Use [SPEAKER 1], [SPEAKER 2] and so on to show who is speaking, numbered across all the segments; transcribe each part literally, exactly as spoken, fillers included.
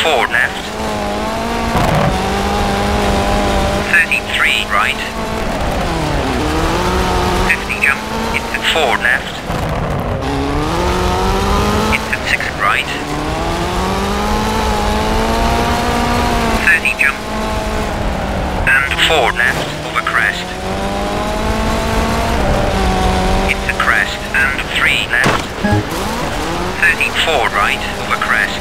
[SPEAKER 1] four left. thirty-three right. fifty jump. Into four left. Into six right. thirty jump. And four left over crest. Into crest and three left. thirty-four right over crest.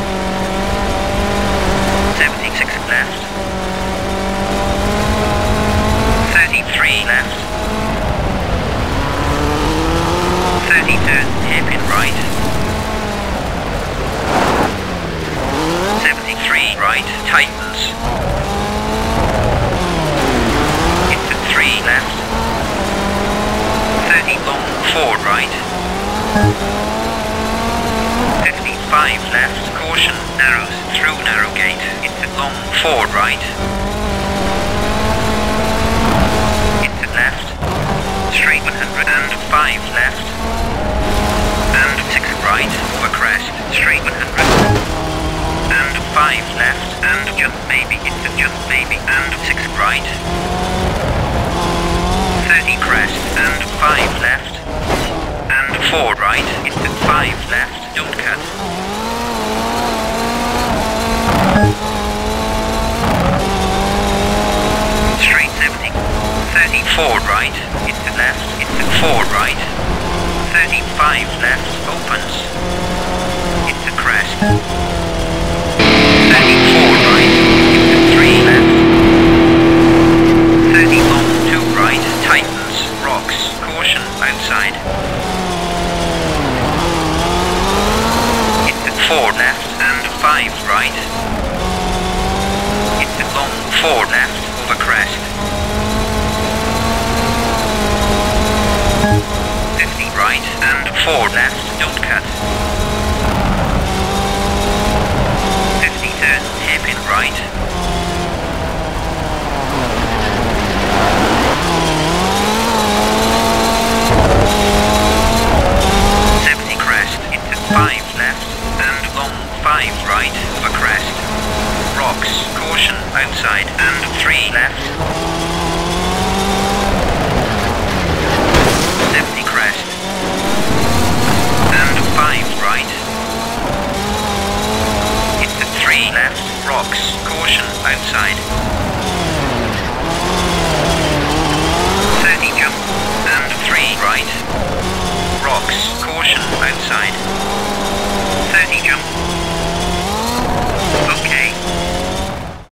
[SPEAKER 1] seventy-six left. thirty-three left. thirty-two hairpin right. seventy-three right tightens. Into three left. thirty long four right. fifty-five left caution narrows through narrow gate. Into long four right. Into left. Straight one hundred five left. And six right over crest. Straight one hundred. And five left. And jump maybe. Into jump maybe. And six right. thirty crest. And five left. And four right. Into five left. Don't cut. Straight seventy. thirty-four right. Into left. Into four right. thirty-five left. Opens. Into crest. thirty-four right. Into three left. thirty long two right. Tightens. Rocks. Caution. Outside. Into four left and five right. Into long four left over crest. fifty right and four left, don't cut. fifty turn, hairpin right. seventy crest into five left and long five right over crest. Rocks, caution outside and three left. seventy crest and five right. Into three left. Rocks, caution outside. thirty jump and three right. Rocks, caution outside.